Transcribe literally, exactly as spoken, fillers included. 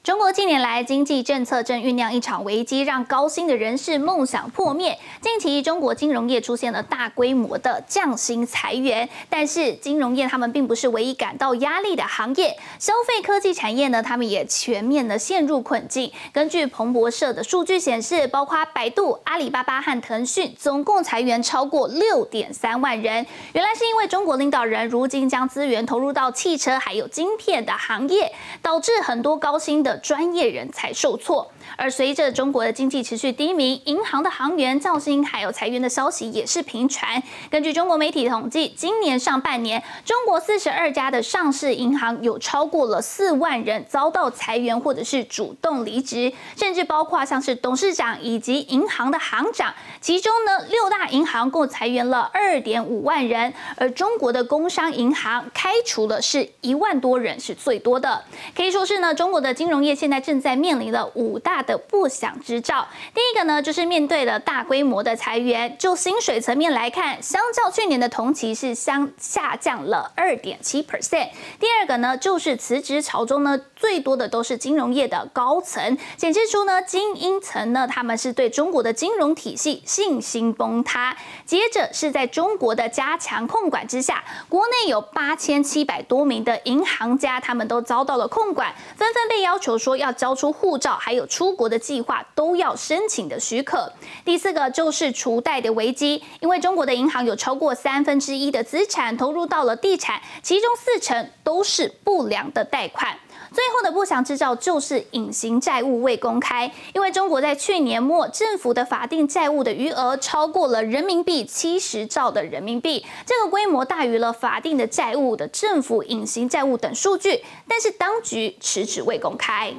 中国近年来经济政策正酝酿一场危机，让高薪的人士梦想破灭。近期中国金融业出现了大规模的降薪裁员，但是金融业他们并不是唯一感到压力的行业，消费科技产业呢，他们也全面的陷入困境。根据彭博社的数据显示，包括百度、阿里巴巴和腾讯，总共裁员超过六点三万人。原来是因为中国领导人如今将资源投入到汽车还有晶片的行业，导致很多高薪的专业人才受挫。而随着中国的经济持续低迷，银行的行员降薪还有裁员的消息也是频传。根据中国媒体统计，今年上半年，中国四十二家的上市银行有超过了四万人遭到裁员或者是主动离职，甚至包括像是董事长以及银行的行长。其中呢，六大银行共裁员了二点五万人，而中国的工商银行开除了是一万多人，是最多的。可以说是呢，中国的金融业现在正在面临了五大的不祥之兆。第一个呢，就是面对了大规模的裁员，就薪水层面来看，相较去年的同期是相下降了 百分之二点七。第二个呢，就是辞职潮中呢，最多的都是金融业的高层，显示出呢，精英层呢，他们是对中国的金融体系信心崩塌。接着是在中国的加强控管之下，国内有八千七百多名的银行家，他们都遭到了控管，纷纷被要求说要交出护照，还有出国的计划都要申请的许可。第四个就是除贷的危机，因为中国的银行有超过三分之一的资产投入到了地产，其中四成都是不良的贷款。最后的不祥之兆就是隐形债务未公开，因为中国在去年末政府的法定债务的余额超过了人民币七十兆的人民币，这个规模大于了法定的债务的政府隐形债务等数据，但是当局迟迟未公开。